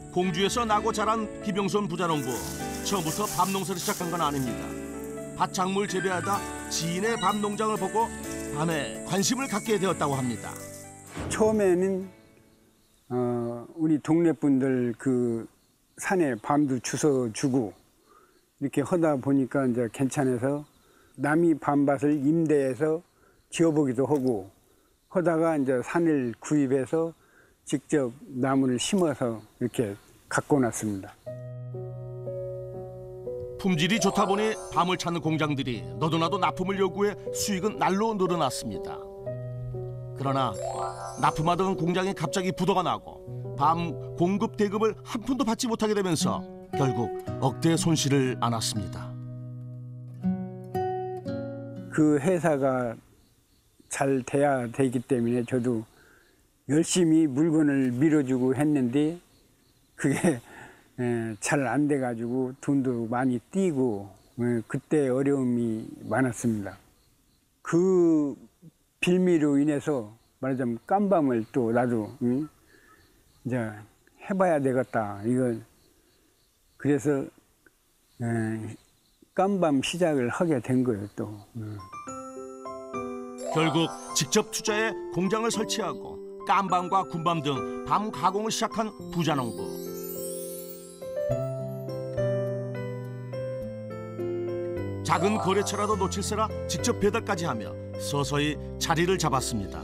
공주에서 나고 자란 기병선 부자농부. 처음부터 밤 농사를 시작한 건 아닙니다. 밭작물 재배하다 지인의 밤 농장을 보고 밤에 관심을 갖게 되었다고 합니다. 처음에는 우리 동네 분들 그 산에 밤도 주워 주고 이렇게 하다 보니까 이제 괜찮아서 남이 밤밭을 임대해서 지어보기도 하고 하다가 이제 산을 구입해서 직접 나무를 심어서 이렇게 갖고 났습니다. 품질이 좋다 보니 밤을 찾는 공장들이 너도나도 납품을 요구해 수익은 날로 늘어났습니다. 그러나 납품하던 공장에 갑자기 부도가 나고 밤 공급 대금을 한 푼도 받지 못하게 되면서 결국 억대 손실을 안았습니다. 그 회사가 잘 돼야 되기 때문에 저도 열심히 물건을 밀어주고 했는데 그게 잘 안 돼가지고 돈도 많이 띄고 그때 어려움이 많았습니다. 그 빌미로 인해서 말하자면 깜밤을 또 나도 이제 해봐야 되겠다. 이걸 그래서 깜밤 시작을 하게 된 거예요 또. 결국 직접 투자해 공장을 설치하고 깜밤과 군밤 등 밤 가공을 시작한 부자농부. 작은 거래처라도 놓칠세라 직접 배달까지 하며 서서히 자리를 잡았습니다.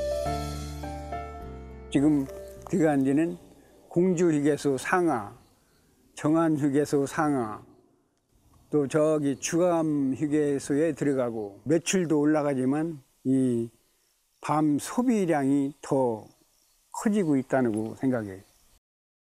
지금 들어간 지는 공주휴게소 상하, 정안휴게소 상하, 또 저기 주암휴게소에 들어가고 매출도 올라가지만 이 밤 소비량이 더 커지고 있다고 생각해요.